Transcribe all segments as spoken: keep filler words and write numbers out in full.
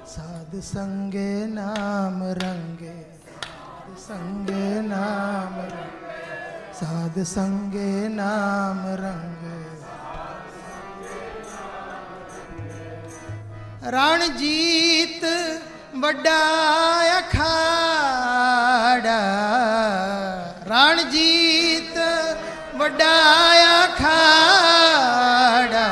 साध संगे नाम रंगे, संगे नाम रंगे, साध संगे नाम रंगे। रणजीत वड्डा अखाड़ा, रणजीत वड्डा अखाड़ा,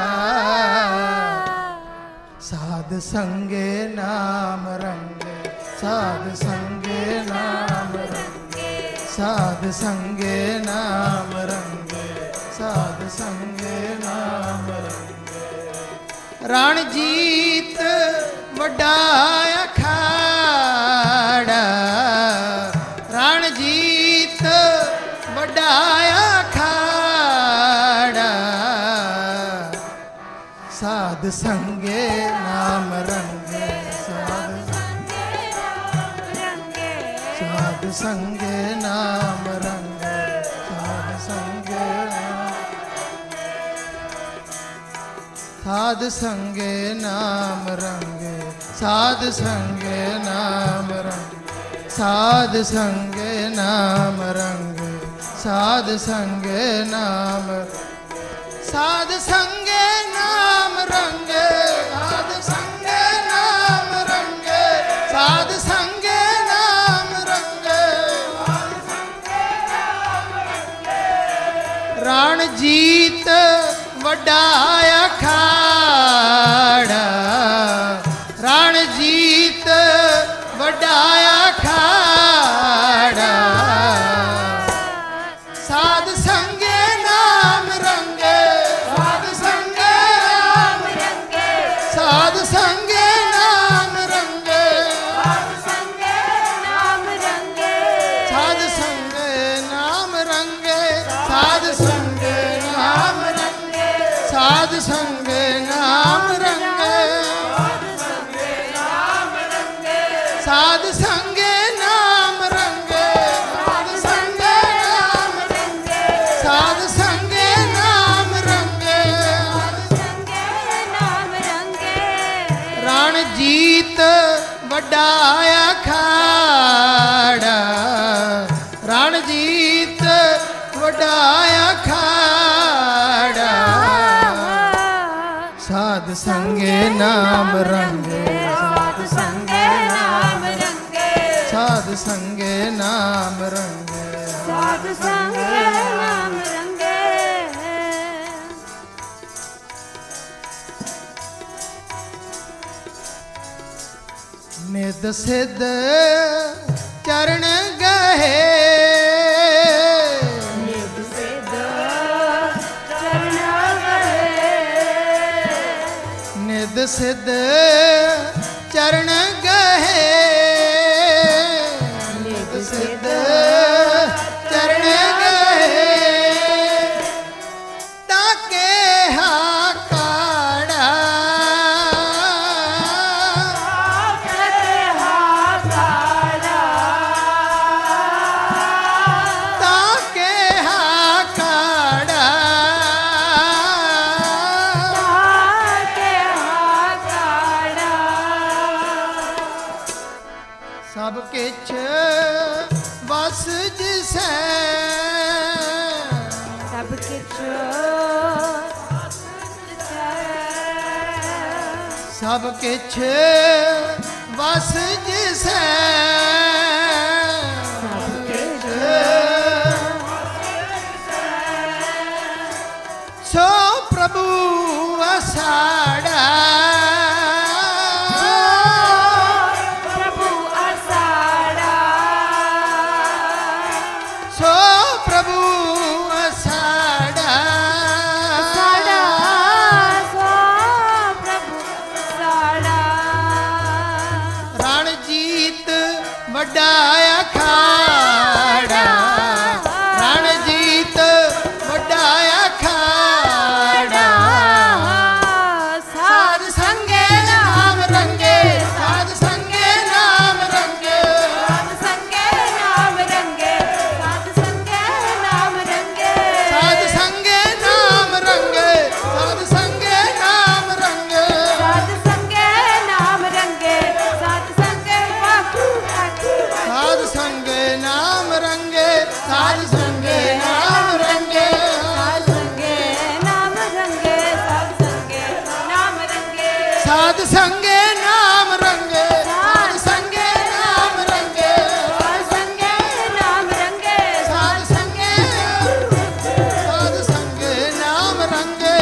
साध संगे नाम रंगे, साध संगे नाम रंगे, साध संगे नाम रंगे, साध संगे नाम रंगे। रणजीत वड्डा अखाड़ा, रणजीत वड्डा अखाड़ा, साध संगे नाम रंगे, साध साध संगे नाम रंगे, साध संगे साध संगे नाम रंगे, साध संगे नाम रंगे, साध संगे नाम रंगे, साध संगे नाम, साध संगे नाम रंगे, साध संगे नाम रंगे, साध संगे नाम रंगे, रणजीत वड्डा अखाड़ा, रणजीत वड्डा अखाड़ा, साध संगे नाम रंगे, साध संगे नाम रंगे, साध संगे नाम रंगे, साध संगे नाम रंगे, साध संगे नाम रंगे, साध संगे नाम रंगे, साध संगे नाम रंगे, साध संगे नाम रंगे, रणजीत वड्डा अखाड़ा, रणजीत वड्डा अखाड़ा, साध संगे नाम रंगे, साध संगे नाम रंगे, साध संगे नाम रंगे, साध संगे नाम रंगे। निध सिद्ध चरण गहे, निध सिद्ध चरण गहे, निध सिद्ध चरण गहे, निध सिद्ध चरण गहे, ताके हाकाड़ा, ताके हाकाड़ा, ताके हाकाड़ा, ताके हाकाड़ा, सब किछ बस जिसै, सब किछ सब किछ बस जिसै, सब किछ सो प्रभु असाड़ा, प्रभु असाड़ा, सो प्रभु असाड़ा, साड़ा, सो प्रभु साड़ा, रणजीत वड्डा अखाड़ा, रणजीत वड्डा अखाड़ा, साध संगे नाम रंगे, साध संगे नाम रंगे, साध संगे नाम रंगे, साध संगे नाम रंगे, साध संगे नाम रंगे, साध संगे नाम रंगे, साध संगे नाम रंगे, संगे नाम रंगे साध संगे नाम रंगे साध संगे नाम रंगे साध संगे साध संगे नाम रंगे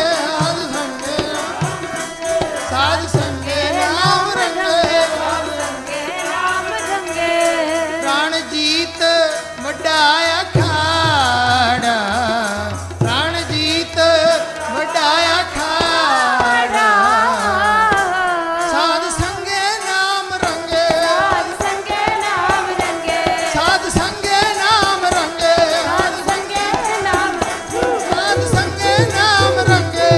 साध संगे नाम रंगे नाम रंगे प्राण जीत वड्डाया खाड़ा प्राण जीत वड्डाया खाड़ा साध संगे नाम रंगे साध संगे नाम रंगे साध संगे नाम रंगे साध संगे नाम साध संगे नाम रंगे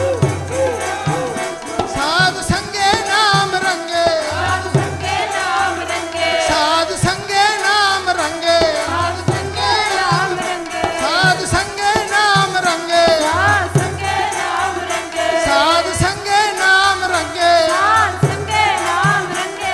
साध संगे नाम रंगे साध संगे नाम रंगे साध संगे नाम रंगे साध संगे नाम रंगे साध संगे नाम रंगे साध संगे नाम रंगे साध संगे नाम रंगे साध संगे नाम रंगे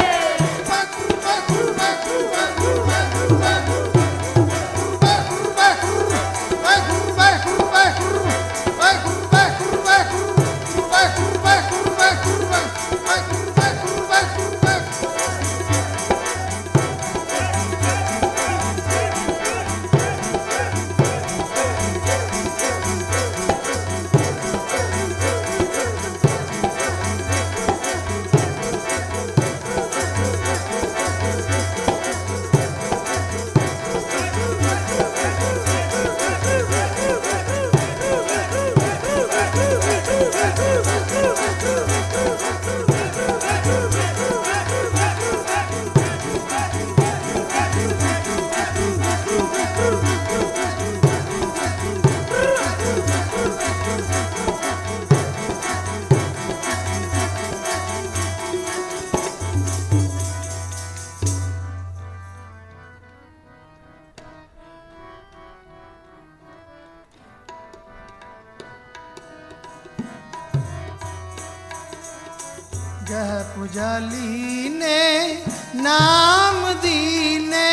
गह पुजाली ने नाम दीने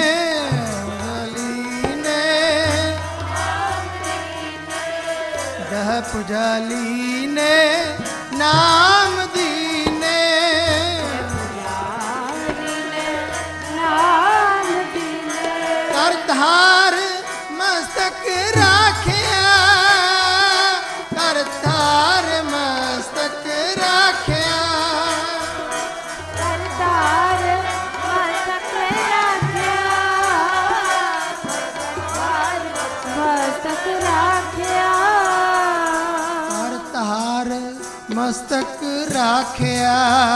पुजाली ने गह पुजाली ने नाम दीने नाम दीने करतार मस्तक राखिया करतार मस्तक राखिया करतार मस्तक राखिया मस्तक राखिया करतार मस्तक राखिया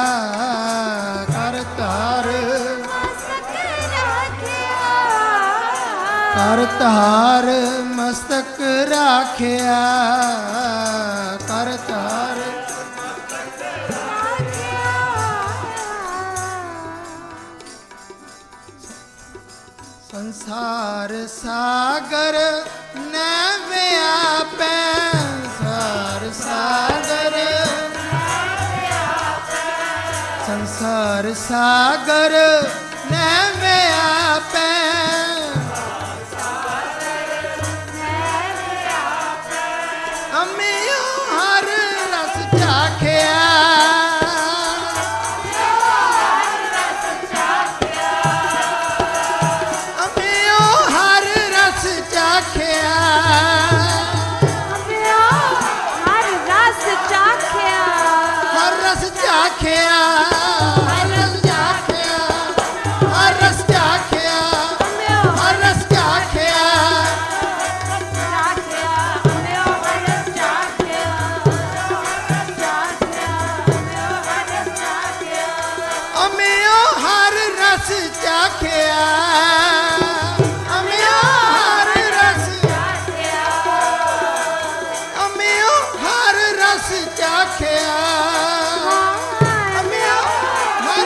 करतार मस्तक राखिया करतार मस्तक राखिया करतार संसार सागर न व्यापै संसार सागर संसार सागर न व्यापै अमियो हर रस चाखिया अमियो हर रस चाखिया हर रस चाखिया हर रस चाखिया हर रस चाखिया हर रस चाखिया हर रस चाखिया चाखिया हर रस चाखिया चाखिया अमियो हर रस चाखिया अमियो हर रस अमियो हर रस चाखिया अमियो हर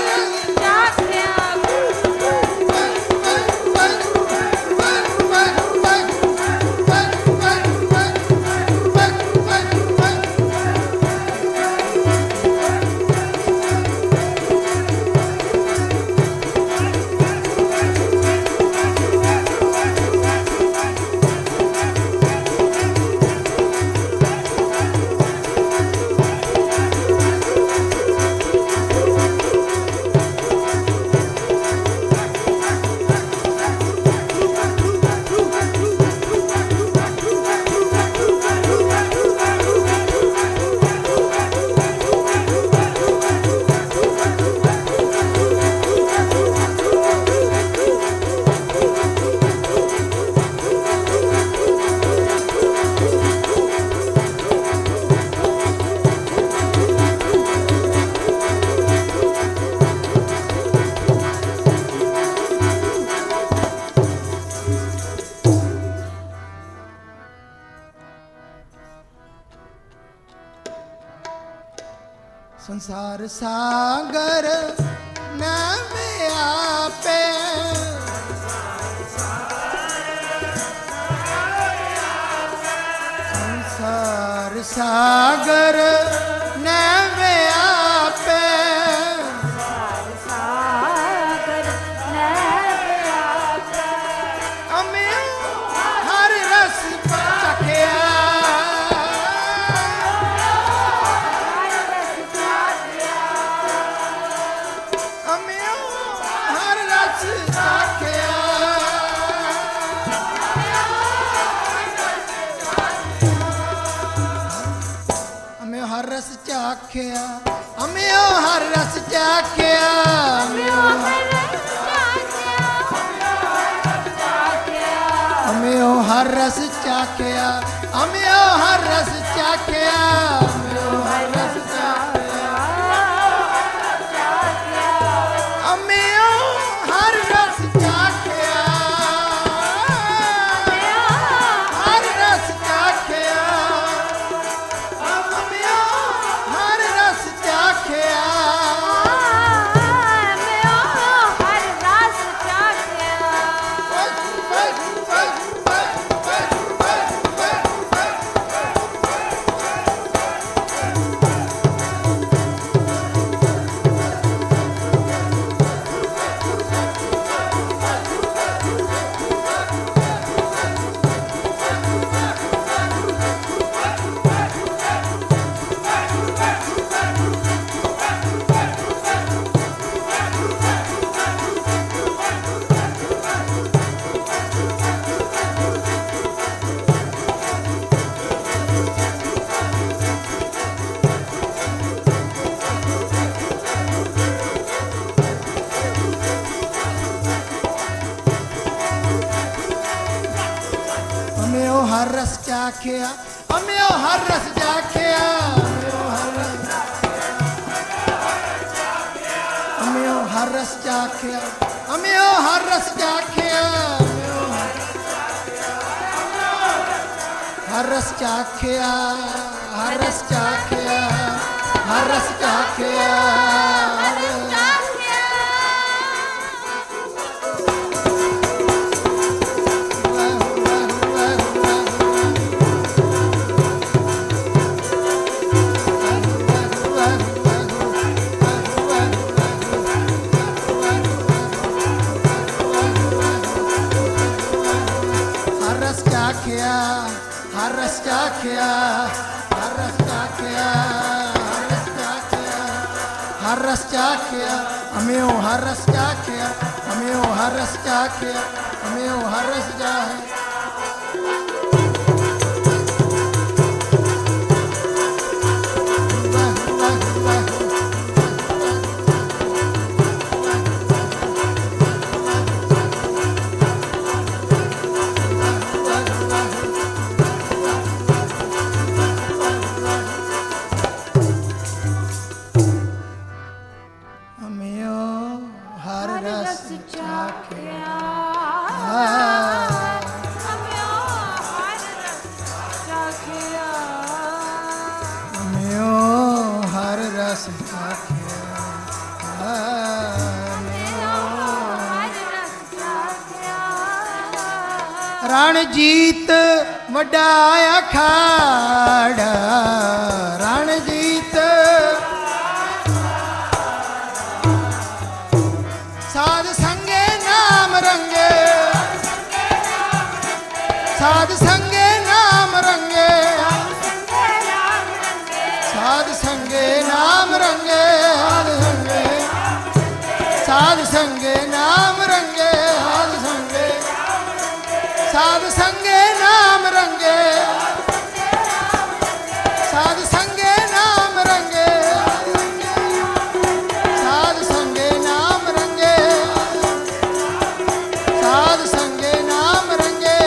सागर नवे आपे संसार सागर नवे आपे सागर नवे आपे अमे हर रस चखया हर रस चाख्या अमियो हर रस चाख्या अमियो हर रस चाख्या अमियो हर रस चाख्या अमियो हर रस चाख्या अमियो हर रस चाख्या हर रस चाख्या हर रस चाख्या अमियो हर रस चाख्या अमियो हर रस चाख्या अमियो हर रस चाख्या हर रस चाख्या हर रस चाख्या हर रस चाख्या हर रस चाख्या हर रस चाख्या हर रस चाख्या अमियो हर रस चाख्या अमियो हर रस चाख्या अमियो हर रस चाख्या रणजीत वड्डा अखाड़ा रणजीत साध संगे नाम रंगे साध संगे नाम रंगे साध संगे नाम रंगे साध संगे नाम रंगे साध संगे नाम रंगे साध संगे नाम रंगे साध संगे नाम रंगे साध संगे नाम रंगे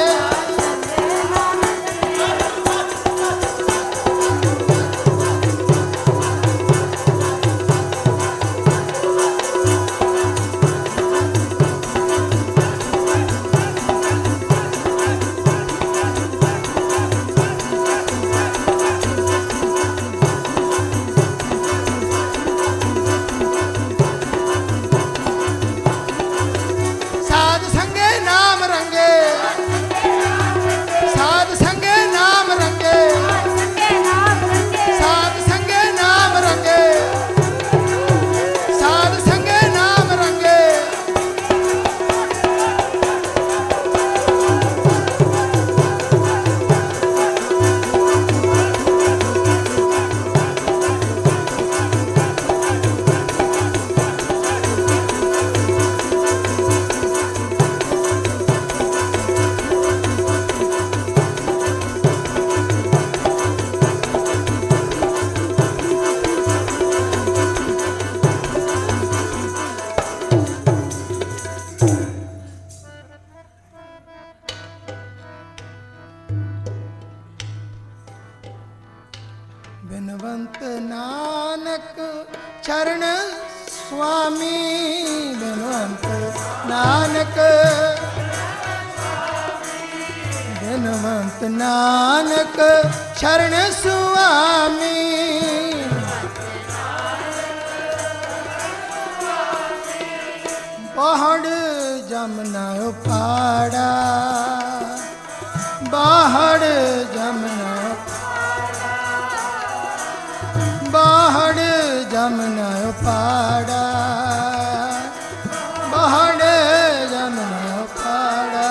स्वामी बिनवंत नानक बिनवंत नानक शरण स्वामी पहाड़ जमना उपाड़ा बाहर जमना बाहर जमना उपाड़ा बाहर जमना उपाड़ा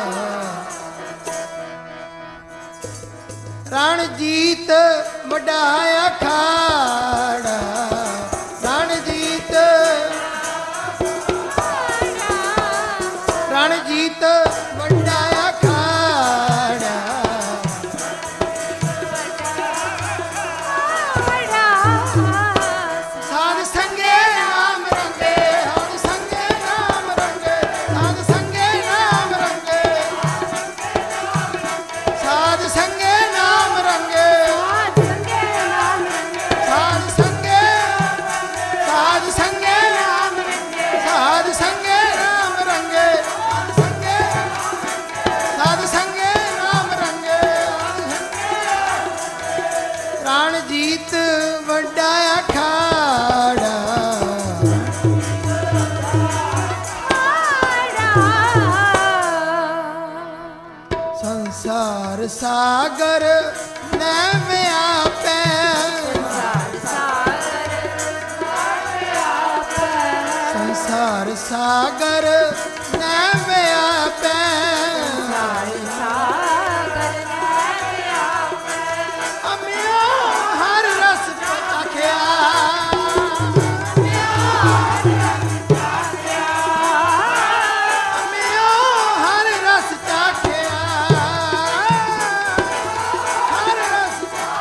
रणजीत वडाया खाड़ा रणजीत रणजीत वडाया खाड़ा साध संगे नाम रंगे साध संगे नाम रंगे साध संगे नाम रंगे साध संगे नाम रंगे साध संगे साध संगे नाम रंगे साध संगे नाम रंगे साध संगे नाम रंगे रणजीत वडाया खाड़ा संसार सागर नैव आपै संसार सागर नैव आपै अमियो हर रस चाखिया अमियो हर रस चाखिया हर रस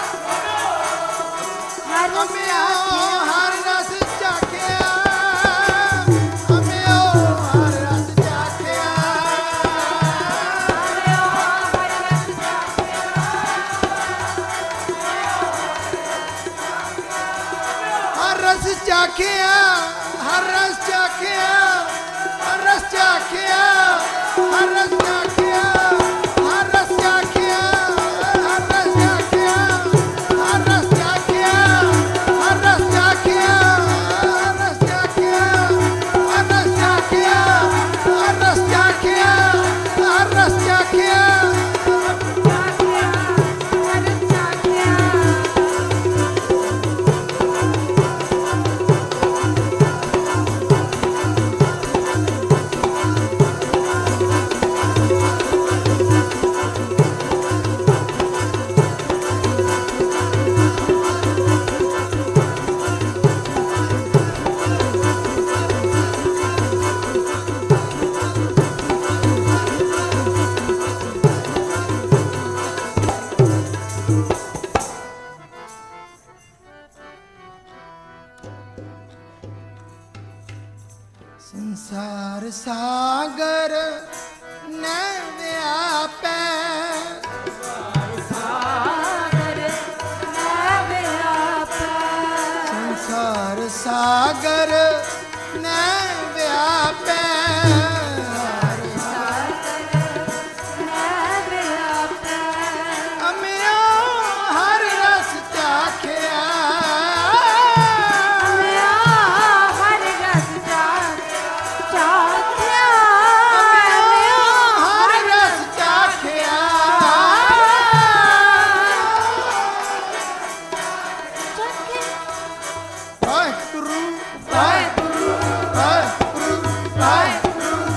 अमियो हर रस चाखिया अमियो हर रस चाखिया हर रस चाखिया हर रस चाखिया हर रस चाखिया हर रस चाखिया हर रस चाखिया हर रस चाखिया हर रस चाखिया हर रस चाखिया हर रस चाखिया हर रस चाखिया हर रस चाखिया हर रस चाखिया संसार सागर नैव आपै संसार सागर नैव आपै अमियो हर रस चाखिया अमियो हर रस चाखिया वाहिगुरु वाहिगुरु वाहिगुरु वाहिगुरु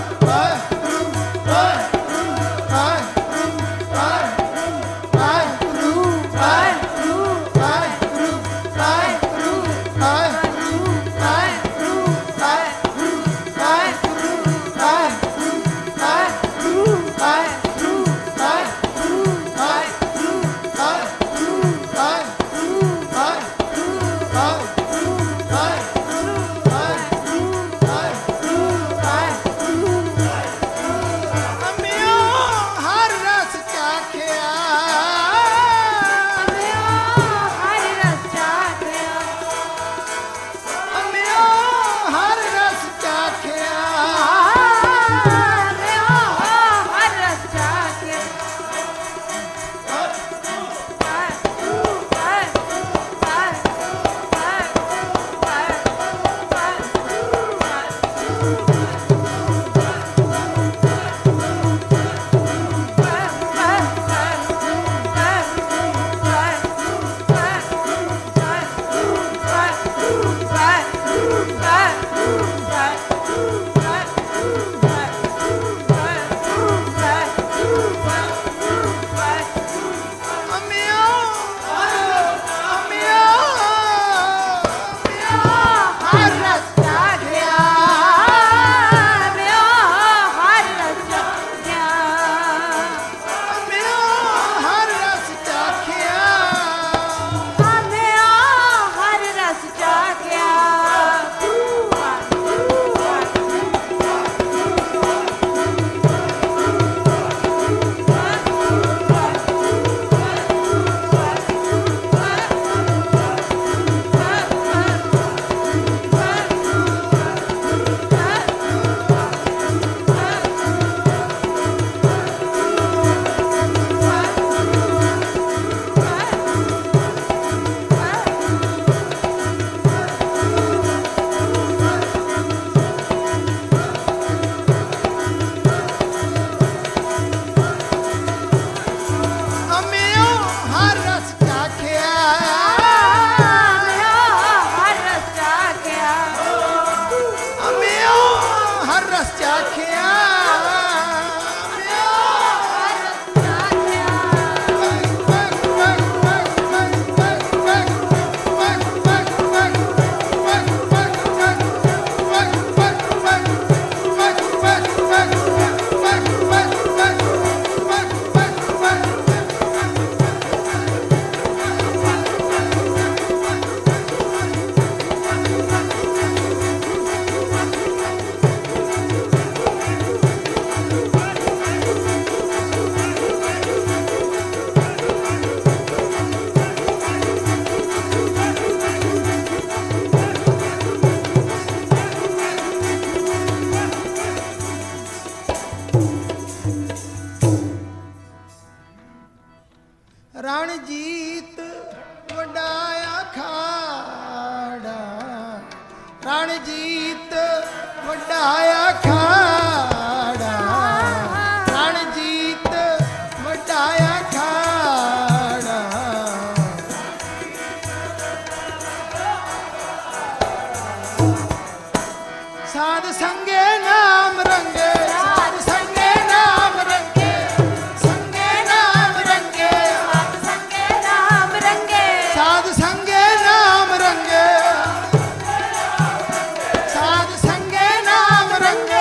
ਰਣਜੀਤ ਵਡਾਇਆ ਖਾੜਾ, ਰਣਜੀਤ ਵਡਾਇਆ ਖਾੜਾ, ਸਾਧ ਸੰਗੇ ਨਾਮ ਰੰਗੇ, ਸਾਧ ਸੰਗੇ ਨਾਮ ਰੰਗੇ, ਸੰਗੇ ਨਾਮ ਰੰਗੇ, ਸਾਧ ਸੰਗੇ ਨਾਮ ਰੰਗੇ, ਸਾਧ ਸੰਗੇ ਨਾਮ ਰੰਗੇ, ਸਾਧ ਸੰਗੇ ਨਾਮ ਰੰਗੇ।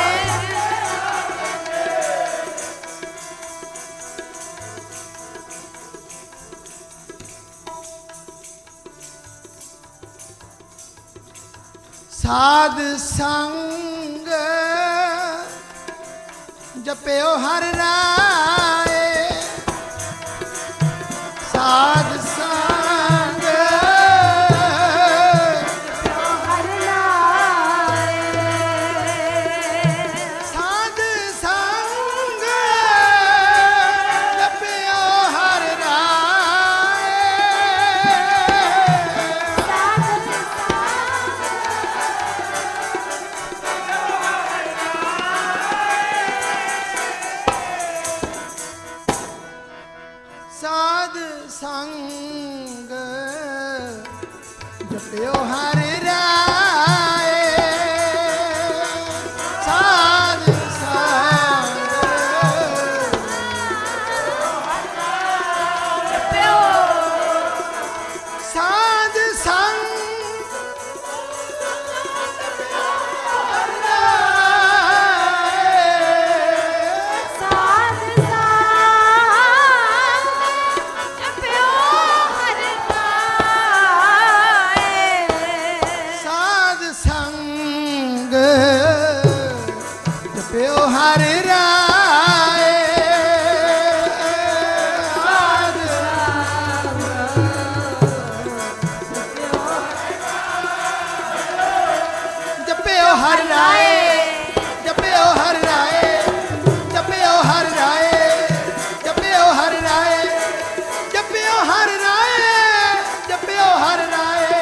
ਸਾਧ ਸੰਗ ਜਪਿਓ ਹਰ ਰਾਏ, ਸਾਧ ਸੰਗ ਹਰ ਲਾਏ, ਸਾਧ ਸੰਗ ਜਪਿਓ ਹਰ ਰਾਏ, ਸਾਧ ਸੰਗ ਜਪਿਓ ਹਰ ਰਾਏ, ਸਾਧ ਸੰਗ ਜਪਿਓ ਸਾਧ ਸੰਗ ਸਾਧ ਸੰਗ ਜਪਿਓ ਹਰ ਲਾਏ, ਸਾਧ ਸੰਗ ਜਪਿਓ ਹਰ ਰਾਏ, ਸਾਧ ਜਪਿਓ ਹਰ ਰਾਏ, ਜਪਿਓ ਹਰ ਰਾਏ, ਜਪਿਓ ਹਰ ਰਾਏ, ਜਪਿਓ ਹਰ ਰਾਏ, ਜਪਿਓ ਹਰ ਰਾਏ, ਜਪਿਓ ਹਰ ਰਾਏ,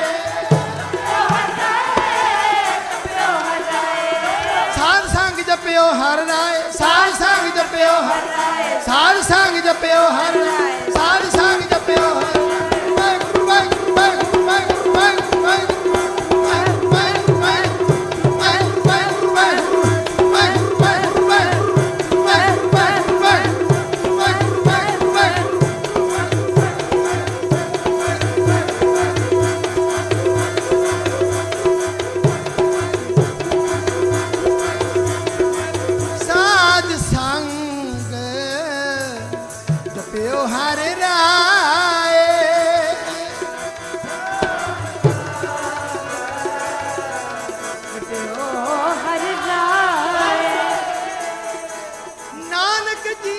ਸਾਧ ਸੰਗ ਜਪਿਓ ਹਰ ਰਾਏ, ਸਾਧ ਸੰਗ ਜਪਿਓ ਹਰ ਰਾਏ, ਸਾਧ ਸੰਗ ਜਪਿਓ ਹਰ ਰਾਏ, ਸਾਧ ਸੰਗ ਜਪਿਓ ਹਰ ਵਾਹਿਗੁਰੂ ਵਾਹਿਗੁਰੂ ਵਾਹਿਗੁਰੂ ਵਾਹਿਗੁਰੂ ਵਾਹਿਗੁਰੂ ਵਾਹਿਗੁਰੂ ਵਾਹਿਗੁਰੂ ਵਾਹਿਗੁਰੂ ਵਾਹਿਗੁਰੂ ਵਾਹਿਗੁਰੂ ਵਾਹਿਗੁਰੂ ਵਾਹਿਗੁਰੂ ਵਾਹਿਗੁਰੂ ਵਾਹਿਗੁਰੂ ਵਾਹਿਗੁਰੂ ਵਾਹਿਗੁਰੂ ਵਾਹਿਗੁਰੂ ਸਾਧ ਸੰਗ ਜਪਿਓ ਹਰ ਰਾਏ, ਜਪਿਓ ਹਰ ਲਾਏ, ਨਾਨਕ ਜੀ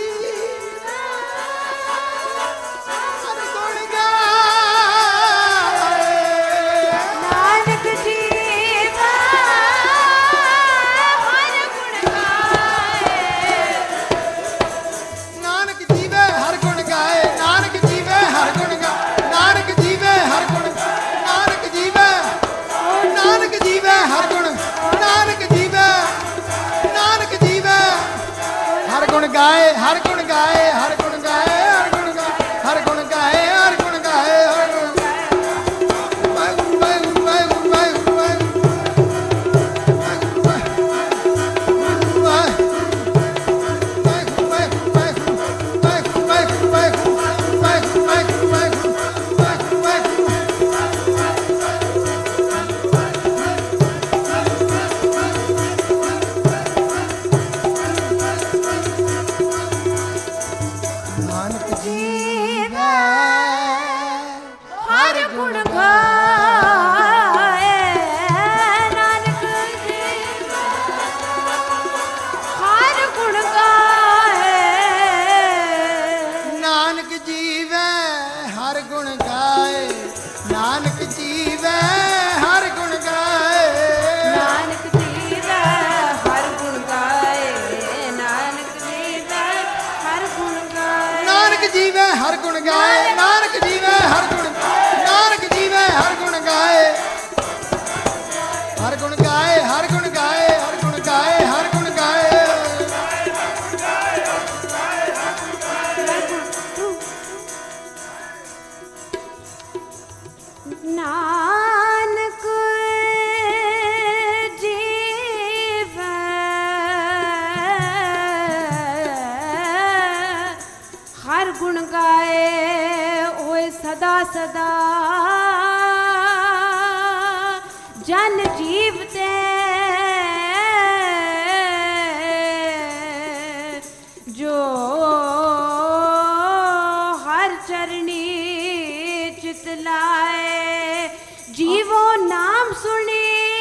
ਹਰ ਗੁਣ ਗਾਏ, ਨਾਨਕ ਜੀਵਾ ਹਰ ਗੁਣ ਗਾਏ, ਨਾਨਕ ਜੀਵੇ ਹਰ ਗੁਣ ਗਾਏ, ਨਾਨਕ ਜੀਵੇ ਹਰ ਗੁਣ ਗਾਏ, ਨਾਨਕ ਜੀਵੇ ਹਰ ਗੁਣ ਗਾਏ, ਨਾਨਕ ਜੀਵੇ ਨਾਨਕ ਜੀਵੇ ਹਰ ਗੁਣ, ਨਾਨਕ ਜੀਵੇ ਨਾਨਕ ਜੀਵੇ ਹਰ ਗੁਣ ਗਾਏ, ਹਰ ਗੁਣ ਗਾਏ, ਹਰ ਗੁਣ ਗਾਏ, ਹਰ ਗੁਣ ਗਾਏ, ਹਰ ਗੁਣ ਗਾਏ, ਹਰ ਗੁਣ ਗਾਏ, ਹਰ ਗੁਣ ਵਾਹਿਗੁਰੂ ਵਾਹਿਗੁਰੂ ਵਾਹਿਗੁਰੂ ਵਾਹਿਗੁਰੂ ਵਾਹਿਗੁਰੂ ਨਾਨਕ ਜੀਵੈ ਹਰ ਗੁਣ ਗਾਏ, ਨਾਨਕ ਜੀਵਾ ਹਰ ਗੁਣ ਗਾਏ, ਨਾਨਕ ਜੀਵੈ ਹਰ ਗੁਣ ਗਾਏ, ਨਾਨਕ ਜੀਵੈ ਹਰ ਗੁਣ ਗਾਏ, ਨਾਨਕ ਜੀਵਾ ਹਰ ਗੁਣ ਗਾਏ, ਨਾਨਕ ਜੀਵਾ ਹਰ ਗੁਣ ਗਾਏ, ਨਾਨਕ ਜੀਵੈ ਹਰ ਗੁਣ ਗਾਏ, ਨਾਨਕ ਜੀਵੈ ਹਰ ਗੁਣ, ਨਾਨਕ ਜੀਵੈ ਹਰ ਗੁਣ ਗਾਏ, ਹਰ ਗੁਣ गुण गाए हर गुण गाए हर गुण गाए हर गुण गाए नानक जीव हर गुण गाए ओए सदा सदा जन जीवते जो हर चरणी चितलाए जीवो नाम सुनी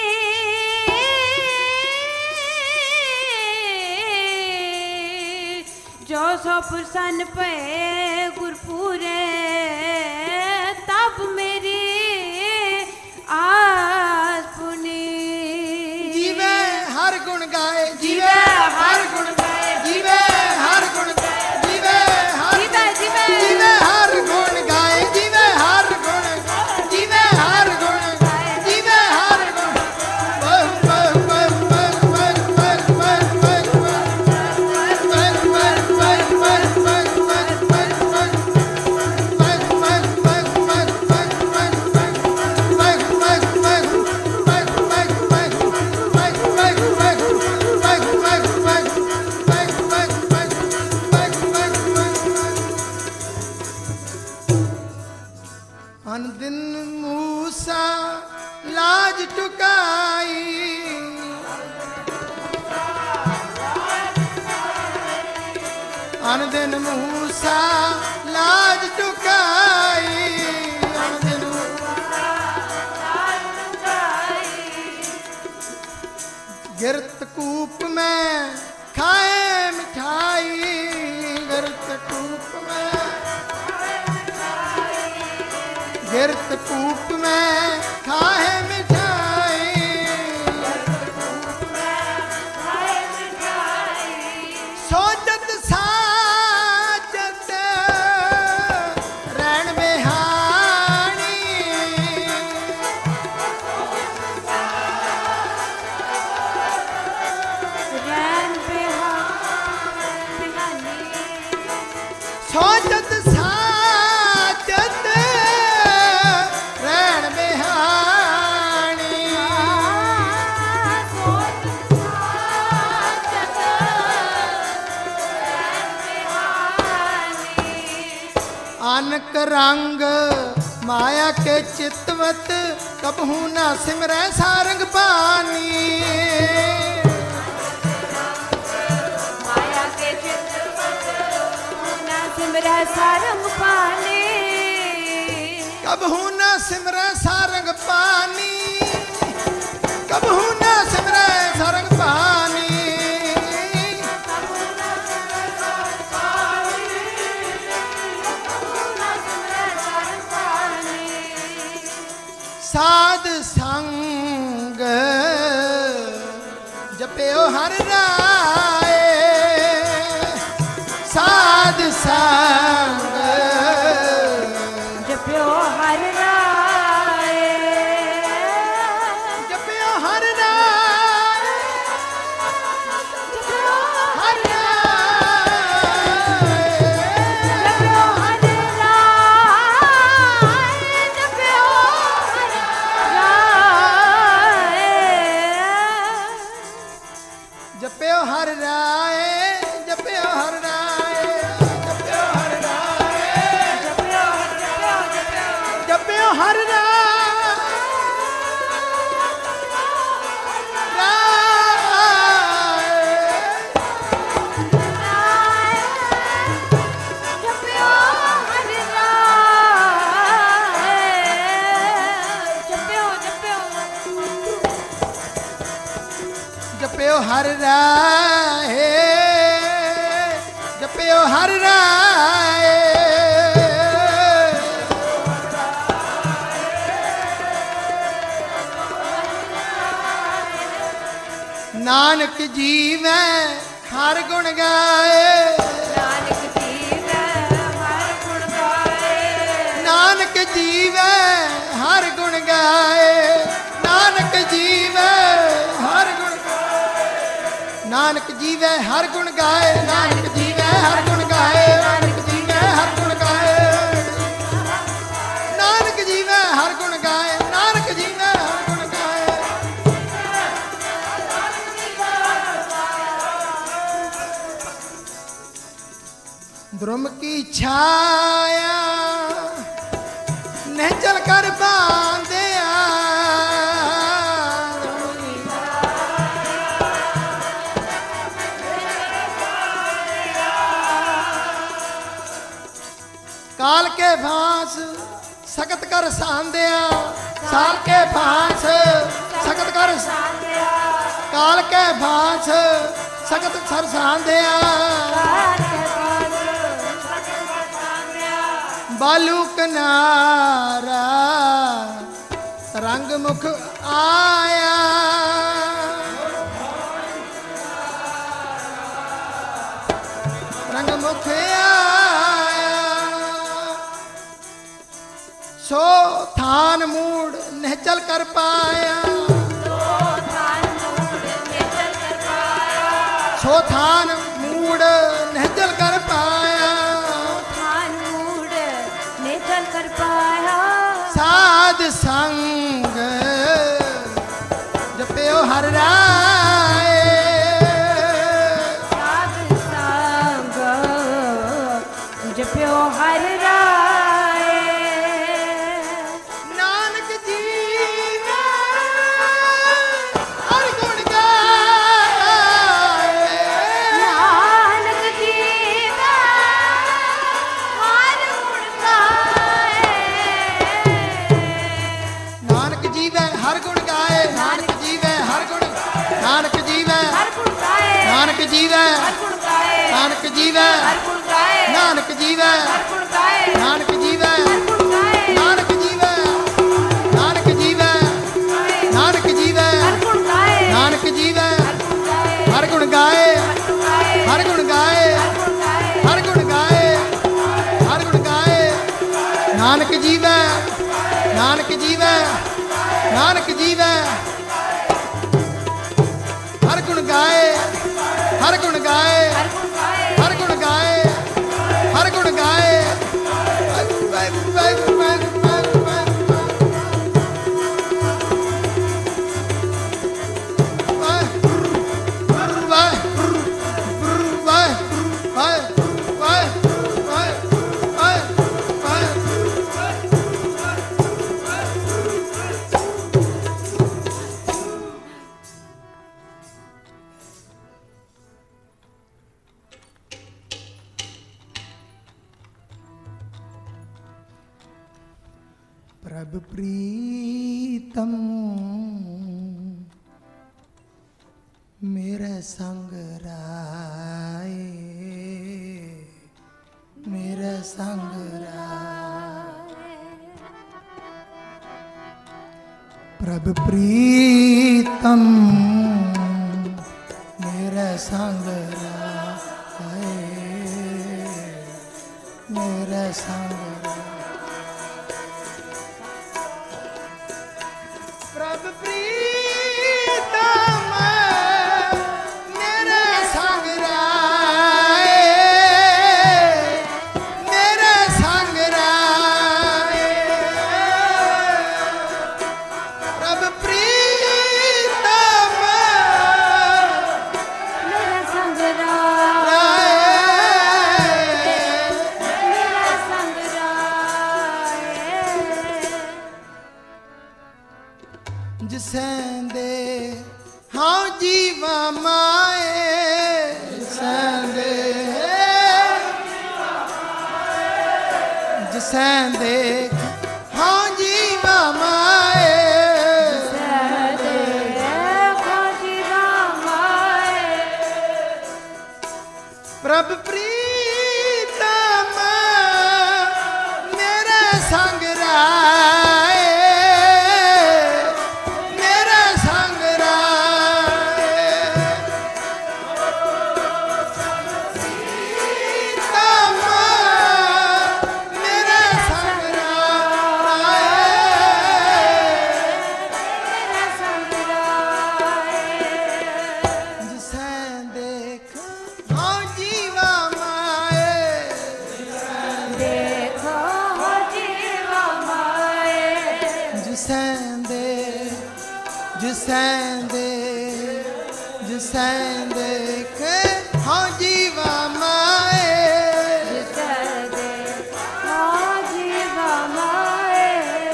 जो सो प्रसन्न पे गुरपुरे तब मेरी आस पुनी जीवे हर गुण गाए जीवे हर गुण गाए जीवे हर गुण गाए जीवे हर जीवे जीवे जीवे हर गुण गाए जीवे हर गुण जीवे हर गुण जीवे हर गुण बहु बहु बहु बहु बहु बहु बहु अन दिन मूसा लाज टुकाई अन दिन मूसा लाज टुकाई अन दिन गिरत कूप में खाए मिठाई गिरत कूप में गिरत कूप में खाए मिठाई सोचत साचत रैन बिहानी रैन बिहानी सोचत साचत रैन बिहानी अनक रंग माया के चितवत कबहू न सिमरै सारंग पानी माया के चित्रपट ना सिमरै सारंग पानी कबहू न सिमरै सारंग पानी कबहू न सिमरै सारंग पानी साध संग जपियो हर राय साध संग जपियो हर राय जपियो हर राय जपियो हर राय जपियो हर राय जपियो हर राय जपियो हर राय जपियो हर राय जपियो हर राय जपियो जपियो जपियो जपियो हर राय राय जपियो हर राय जपियो जपियो जपियो हर राय जपियो हर राय नानक जीवै हर गुण गाए नानक जीवै हर गुण गाए नानक जीवै हर गुण गाए नानक जीवै नानक जीवे हर गुण गाए, नानक जीवे हर गुण गाए, नानक जीवे हर गुण गाए, नानक जीवे हर गुण गाए, नानक जीवे हर गुण गाए। द्रुम की छाया न चल कर बांधिया, काल के भांस सख्त कर सांधिया, साल के भांस सख्त कर, काल के भांस सख्त सर सांधिया, बालू किनारा रंग मुख आया, रंग मुख आया, सो थान मूड निहचल कर पाया, सो थान मूड निहचल कर पाया, कर पाया, साध संग जप्यो हर राय, साध संग जप्यो हर राय, नानक जीवे हर गुण गाए, नानक जीवे हर गुण गाए, नानक जीवे हर गुण गाए, नानक जीवे हर गुण, नानक जीवे हर गुण गाए, नानक जीवे हर गुण गाए, नानक जीवे हर गुण गाए, नानक जीवे हर गुण गाए, नानक जीवे हर गुण गाए, नानक जीवे नानक जीवे नानक जीवे हर गुण गाए, नानक जीवे हर गुण गाए, हर गुण गाए, हर गुण गाए, हर गुण गाए, नानक जीवे नानक जीवे नानक जीवे हर गुण गाए, हर गुण गाए, हर गुण गाए, हर गुण गाए, प्रभु प्रीतम मेरे संग राय, मेरे संग राय, प्रभु प्रीतम मेरे संग राय, मेरे संग राय, प्रभु प्रीतम मेरे संग राय, मेरे संग राय, प्रभु प्रीतम मेरा संग राय, मेरा संग राय, जिसेंदे हाँ जीवा माए, जिसेंदे जिसेंदे हाँ जीवा माए, सदे खोजीवा माए, प्रभु प्रीतम मेरे संग राय, मेरे संग राय, प्रीतम मेरे संग राय, मेरा संग राय, जिसेंदे जिसै देख हाँ जीवा माए जिसै देख हाँ जीवा माए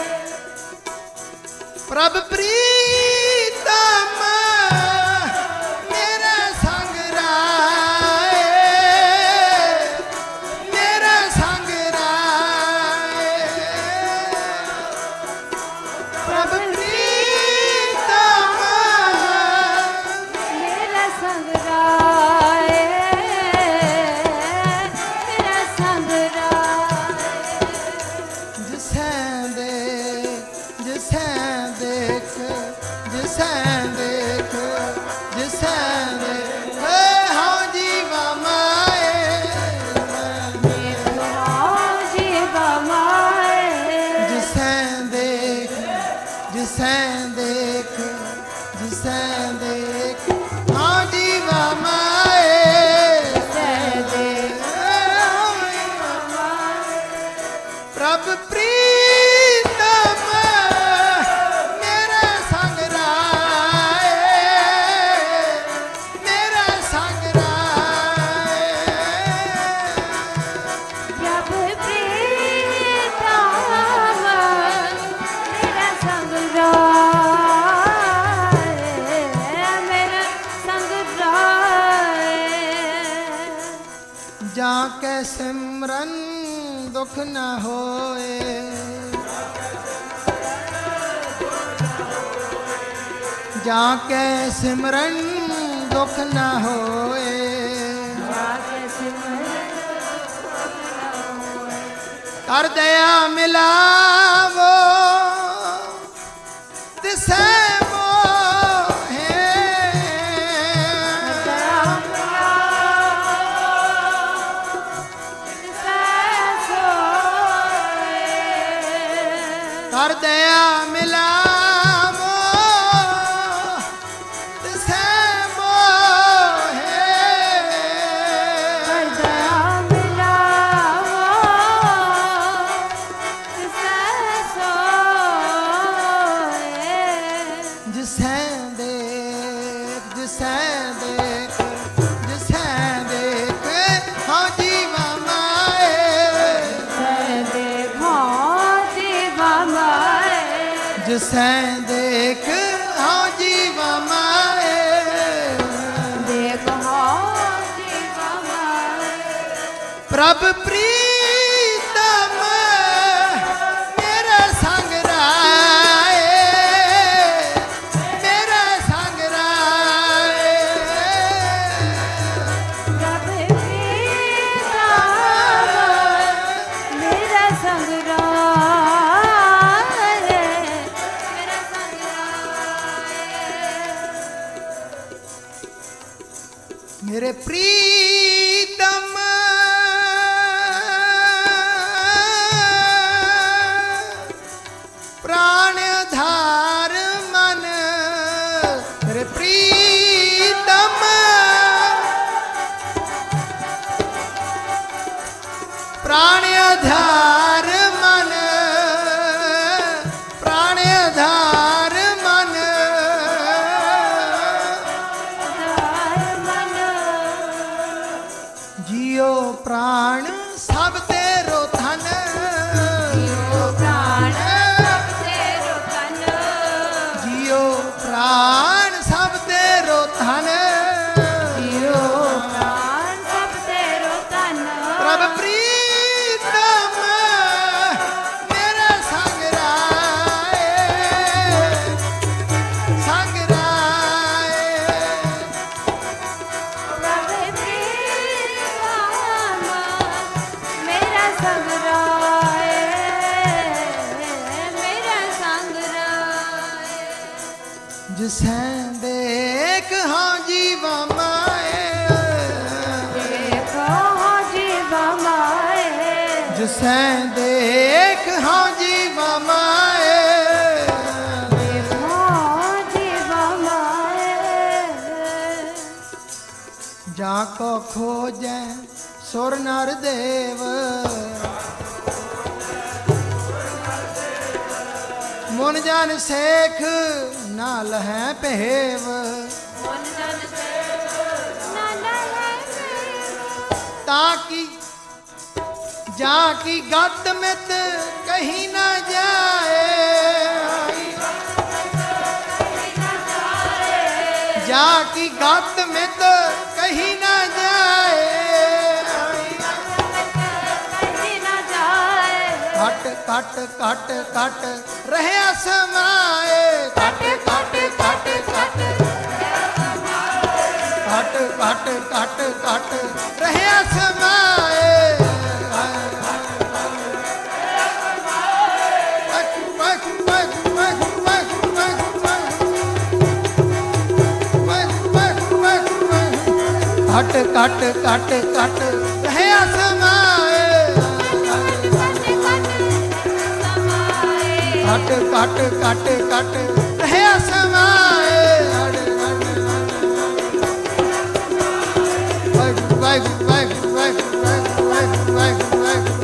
प्रभ प्रीतम मेरा संग राए मेरा संग राए प्रभ प्रीतम मेरा संग राए मेरा संग राए जिसै देख जिसै देख जिसै देख जिसै देख हाँ जीवा माए देख हाँ जीवा माए जिसै देख जिसै देख जिसै देख हाँ जीवा माए जिसै देख हाँ जीवा माए प्रभ प्रीतम मेरा संग राए मेरा संग राए जब प्रीतम मेरा संग राए मेरा संग राए जाके सिमरन दुख न होए जाके सिमरन दुख न होए जाके सिमरन कर दया मिलावो तिसै मोहे कर दया मिलावो तिसै मोहे जिसै देख जिसै देख जिसै देख हाँ जीवा माए जिसै देख हाँ जीवा माए प्रभ प्रीतम मेरा संग राए मेरा संग राए मेरा संग राए मेरा संग राए मेरे प्रीतम प्राण धार मन मेरे प्रीतम प्राण धार मन प्राण धार मन जियो प्राण सब तेरो धन प्राण तेरो तन जियो प्राण सब तेरो धन जियो प्राण सब तेरो तन प्रभ प्रीतम मेरा संग राए संग राए प्रभ प्रीतम मेरा संग राए मेरा संग राए जिसै देख हाँ जीवा माए देखो हाँ जीवा माए जिसै देख हाँ जीवा माए देखो हाँ जीवा माए जाको खोजै सुर नर देव मुन जन सेख नाल है पहेव मन जन से ताकि जा की गत मित कहीं ना जाए, जा की गत मित कहीं ना जाए, कट कट कट कट रहे समाए, कट कट कट कट कट कट कट कट रहे समाए, कट कट कट कट रहे समाए, कट कट कट कट रहे समाए, वाहिगुरू वाहिगुरू वाहिगुरू वाहिगुरू वाहिगुरू वाहिगुरू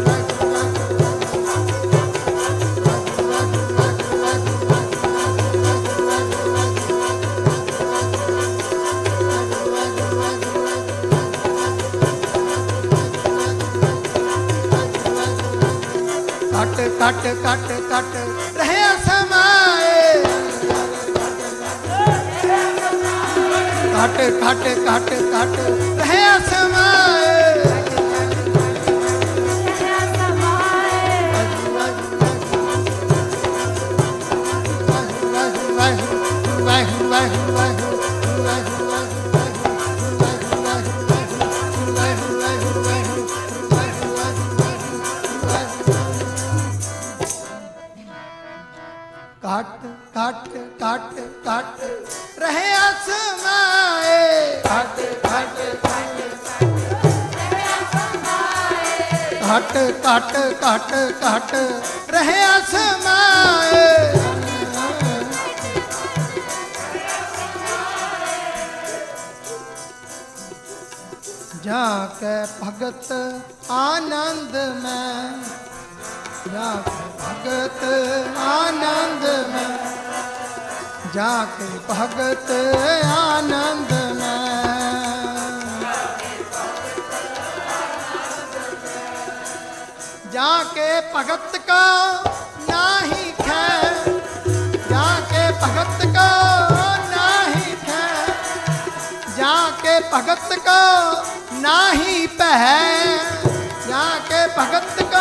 कट कट कट कट रहे समाए, कट कट कट कट रहे समाए, कट कट कट कट रहे समाए, कट कट कट कट कट कट रहे समाए, जाके भगत आनंद में, जाके भगत आनंद में, जाके भगत आनंद में, जाके भगत का नाही खे, जाके भगत का नाही खे, जाके भगत का नाही पह, जाके भगत का,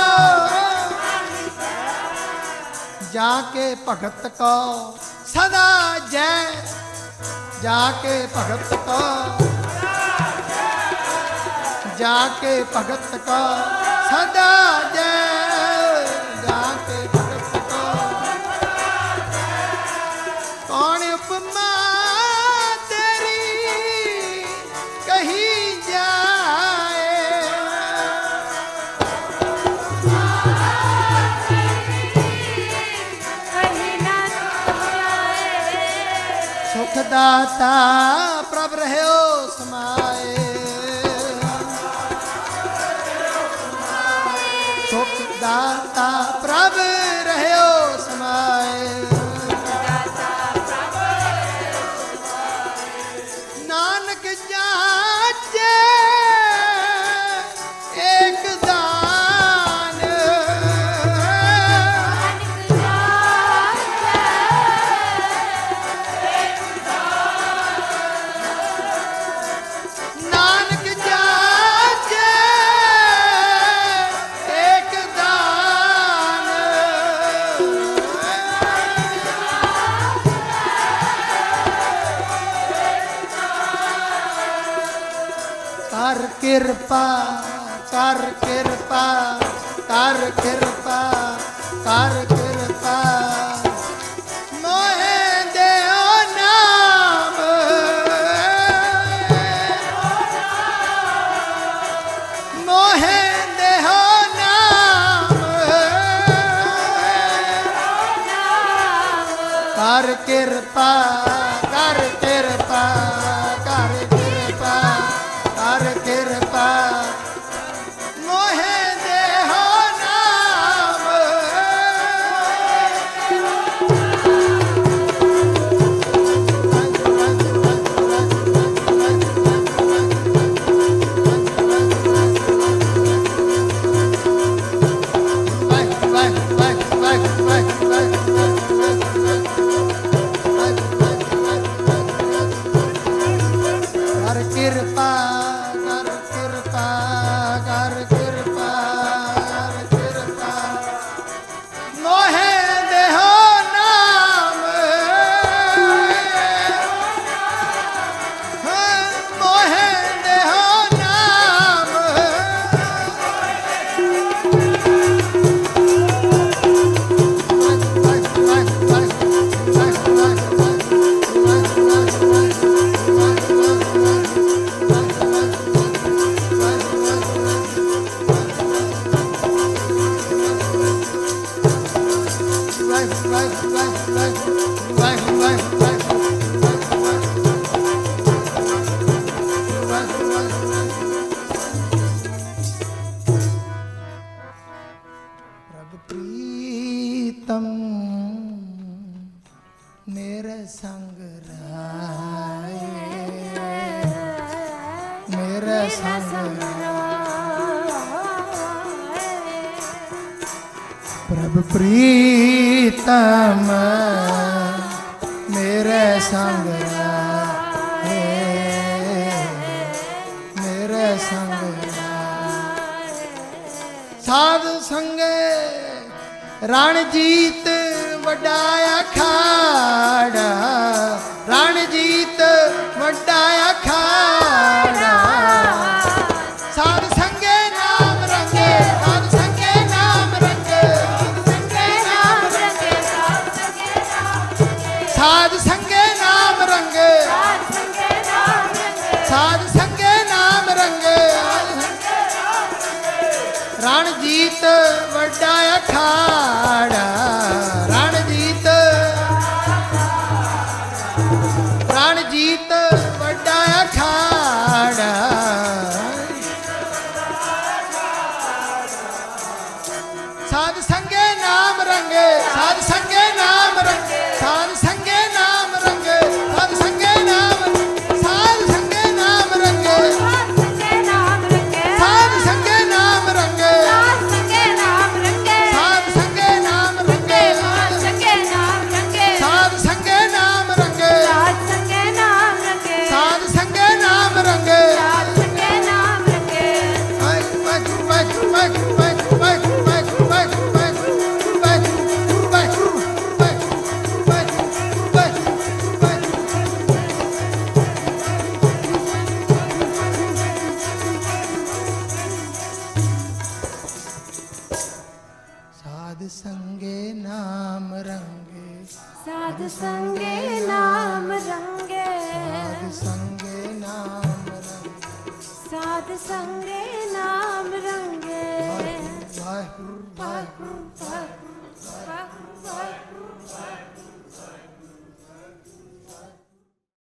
जाके भगत को सदा जय, जाके भगत को, जाके भगत को सदा जय, जाके भगत को कौन उपमा तेरी कही जाए, दाता प्रभ रहे समाए, सुख दाता प्रभ रहे समाए, नानक जाचे एक दान, नानक जाचे एक दान, कर कृपा कर कृपा कर कृपा कर कृपा, मोहे देओ नाम, मोहे देहो नाम, कर कृपा कर कृपा कर कृपा कर कृपा, मोहे देहो नाम, ਕਿਰਪਾ ਕਰ ਕਿਰਪਾ ਕਰ ਕਿਰਪਾ ਕਰ ਕਿਰਪਾ ਮੋਹੇ ਦੇਹੋ ਨਾਮ ਮੋਹੇ ਦੇਹੋ ਨਾਮ ਪ੍ਰਭ ਪ੍ਰੀਤਮ ਮੇਰੇ ਸੰਗ ਰਾਏ ਮੇਰੇ ਸੰਗ ਪ੍ਰਭ ਪ੍ਰੀਤਮ ਮੇਰੇ ਸੰਗ ਰਾਏ ਮੇਰੇ ਸੰਗ ਸਾਧ ਸੰਗੇ ਰਣਜੀਤ ਵੱਡਾ ਅਖਾੜਾ ਰਣਜੀਤ ਵੱਡਾ ਅਖਾੜਾ ਸਾਧ ਸੰਗੇ ਨਾਮ ਰੰਗੇ ਸਾਧ ਸੰਗੇ ਨਾਮ ਰੰਗੇ ਸਾਧ ਸੰਗੇ ਨਾਮ ਰੰਗੇ ਸਾਧ ਸੰਗੇ ਨਾਮ ਰੰਗੇ ਰਣਜੀਤ ਵੱਡਾ ਅਖਾੜਾ ਰਣਜੀਤ ਰਣਜੀਤ ਵੱਡਾ ਅਖਾੜਾ ਸਾਧ ਸੰਗੇ ਨਾਮ ਰੰਗੇ ਸਾਧ ਸੰਗੇ ਨਾਮ ਰੰਗੇ ਸਾਧ ਸੰਗੇ ਨਾਮ ਰੰਗੇ ਸਾਧ ਸੰਗੇ ਨਾਮ ਸਾਧ ਸੰਗੇ ਨਾਮ ਰੰਗੇ ਸਾਧ ਸੰਗੇ ਨਾਮ ਰੰਗੇ ਸਾਧ ਸੰਗੇ ਨਾਮ ਰੰਗੇ ਸਾਧ ਸੰਗੇ ਨਾਮ ਰੰਗੇ ਸਾਧ ਸੰਗੇ ਨਾਮ ਰੰਗੇ ਸਾਧ ਸੰਗੇ ਨਾਮ ਰੰਗੇ साध संगे नाम रंगे ਸਾਧ ਸੰਗੇ ਨਾਮ ਰੰਗੇ साध संगे नाम रंगे ਵਾਹਿਗੁਰੂ ਵਾਹਿਗੁਰੂ